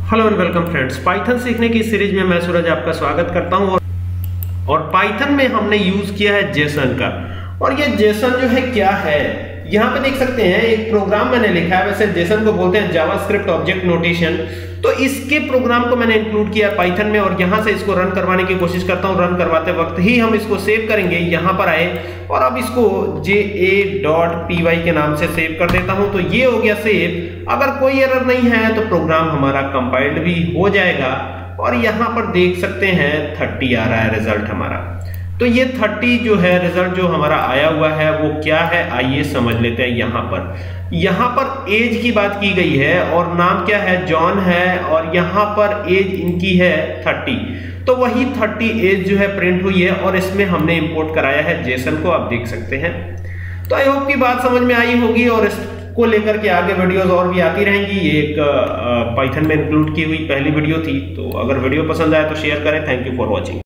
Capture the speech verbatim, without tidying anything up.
Hello and welcome friends, Python सीखने की series में मैं सूरज आपका स्वागत करता हूं। और, और पाइथन में हमने यूज किया है जेसन का। और ये जेसन जो है क्या है, यहाँ पे देख सकते हैं एक प्रोग्राम मैंने लिखा है। वैसे जेसन को बोलते हैं जावास्क्रिप्ट ऑब्जेक्ट नोटेशन। तो इसके प्रोग्राम को मैंने इंक्लूड किया पाइथन में और यहाँ से इसको रन करवाने की कोशिश करता हूँ। रन करवाते वक्त ही हम इसको सेव करेंगे। यहाँ पर आए और अब इसको J A dot P Y के नाम से सेव कर देता हूँ। तो ये हो गया सेव। अगर कोई एरर नहीं है तो प्रोग्राम हमारा कंपाइल्ड भी हो जाएगा। और यहाँ पर देख सकते हैं थर्टी आ रहा है रिजल्ट हमारा। तो ये थर्टी जो है रिजल्ट जो हमारा आया हुआ है वो क्या है, आइए समझ लेते हैं। यहाँ पर यहाँ पर एज की बात की गई है और नाम क्या है, जॉन है। और यहाँ पर एज इनकी है थर्टी। तो वही थर्टी एज जो है प्रिंट हुई है और इसमें हमने इंपोर्ट कराया है जेसन को, आप देख सकते हैं। तो आई होप की बात समझ में आई होगी और इसको लेकर के आगे वीडियोस और भी आती रहेंगी। ये एक पाइथन में इंक्लूड की हुई पहली वीडियो थी। तो अगर वीडियो पसंद आए तो शेयर करें। Thank you for watching.